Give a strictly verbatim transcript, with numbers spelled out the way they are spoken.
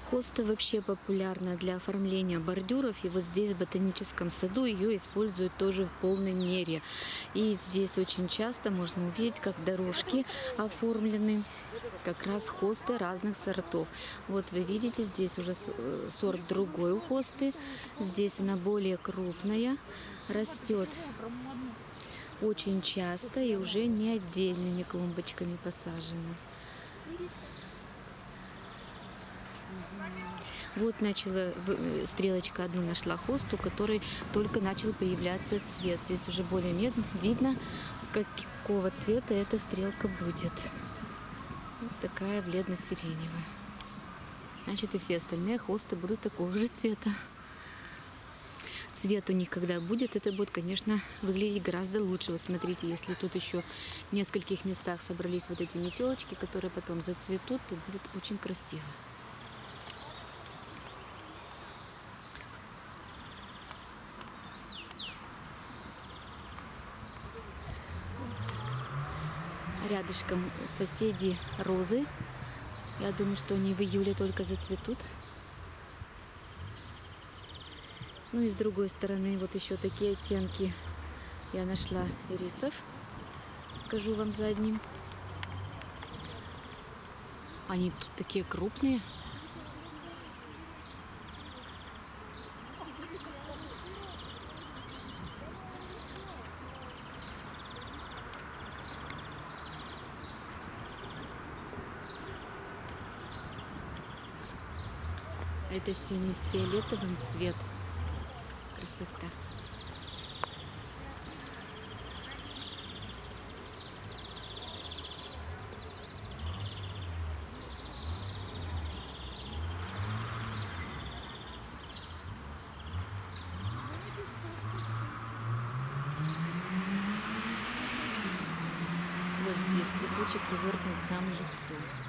Хоста вообще популярна для оформления бордюров, и вот здесь, в ботаническом саду, ее используют тоже в полной мере. И здесь очень часто можно увидеть, как дорожки оформлены как раз хосты разных сортов. Вот вы видите, здесь уже сорт другой у хосты. Здесь она более крупная, растет очень часто и уже не отдельными клумбочками посажена. Вот начала стрелочка одну нашла хосту, который только начал появляться цвет. Здесь уже более видно, какого цвета эта стрелка будет. Вот такая бледно-сиреневая. Значит, и все остальные хосты будут такого же цвета. Цвет у них, когда будет, это будет, конечно, выглядеть гораздо лучше. Вот смотрите, если тут еще в нескольких местах собрались вот эти метелочки, которые потом зацветут, то будет очень красиво. Рядышком соседи розы. Я думаю, что они в июле только зацветут. Ну и с другой стороны, вот еще такие оттенки я нашла ирисов. Покажу вам за одним. Они тут такие крупные. Это синий с фиолетовым цвет. Красота. Вот здесь цветочек повернут к нам лицо.